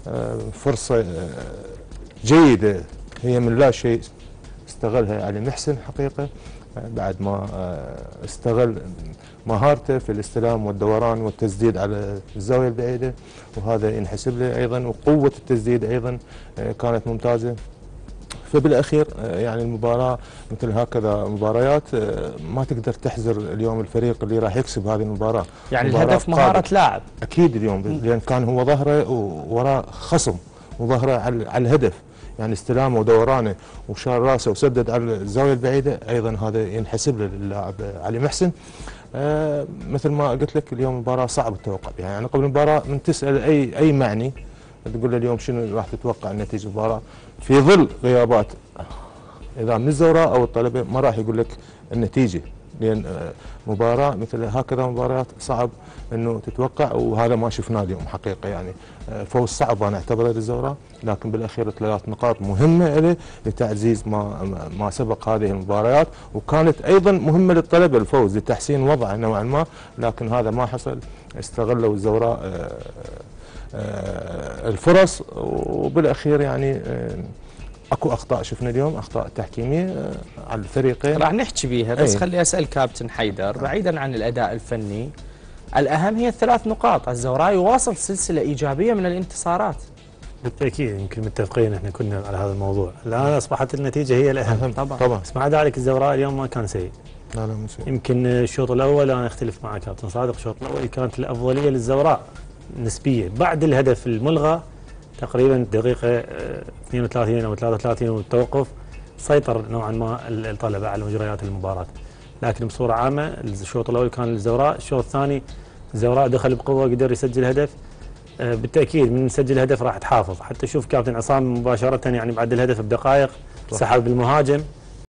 فرصة جيدة هي من لا شيء استغلها علي محسن حقيقة، بعد ما استغل مهارته في الاستلام والدوران والتسديد على الزاوية البعيدة، وهذا ينحسب له أيضا، وقوة التسديد أيضا كانت ممتازة. فبالأخير يعني المباراة مثل هكذا مباريات ما تقدر تحزر اليوم الفريق اللي راح يكسب هذه المباراة. يعني الهدف مهارة لاعب أكيد اليوم، لأن كان هو ظهره ووراء خصم وظهره على الهدف، يعني استلامه ودورانه وشار راسه وسدد على الزاوية البعيدة، أيضا هذا ينحسب للاعب علي محسن. مثل ما قلت لك اليوم مباراة صعب التوقع بها، يعني قبل المباراة من تسأل أي معني تقول له اليوم شنو راح تتوقع نتيجة المباراة في ظل غيابات إذا من الزوراء أو الطلبة، ما راح يقول لك النتيجة، لأن مباراة مثل هكذا مباريات صعب أنه تتوقع، وهذا ما شفناه اليوم حقيقة. يعني فوز صعب أنا أعتبره للزوراء، لكن بالأخير 3 نقاط مهمة له لتعزيز ما سبق هذه المباريات، وكانت أيضا مهمة للطلبة الفوز لتحسين وضعه نوعا ما، لكن هذا ما حصل. استغلوا الزوراء الفرص، وبالأخير يعني اكو اخطاء شفنا اليوم، اخطاء تحكيميه على الفريقين راح نحكي بيها، بس خلي اسال كابتن حيدر بعيدا عن الاداء الفني، الاهم هي ال3 نقاط. الزوراء يواصل سلسله ايجابيه من الانتصارات. بالتاكيد يمكن متفقين احنا كنا على هذا الموضوع، الان اصبحت النتيجه هي الاهم. طبعا بس مع ذلك الزوراء اليوم ما كان سيء. لا مو سيء. يمكن الشوط الاول انا اختلف مع كابتن صادق، الشوط الاول كانت الافضليه للزوراء نسبيا، بعد الهدف الملغى تقريبا الدقيقة 32 أو 33 والتوقف سيطر نوعا ما الطلبة على مجريات المباراة، لكن بصورة عامة الشوط الأول كان للزوراء، الشوط الثاني الزوراء دخل بقوة قدر يسجل هدف. بالتأكيد من سجل هدف راح تحافظ، حتى شوف كابتن عصام مباشرة يعني بعد الهدف بدقائق سحب المهاجم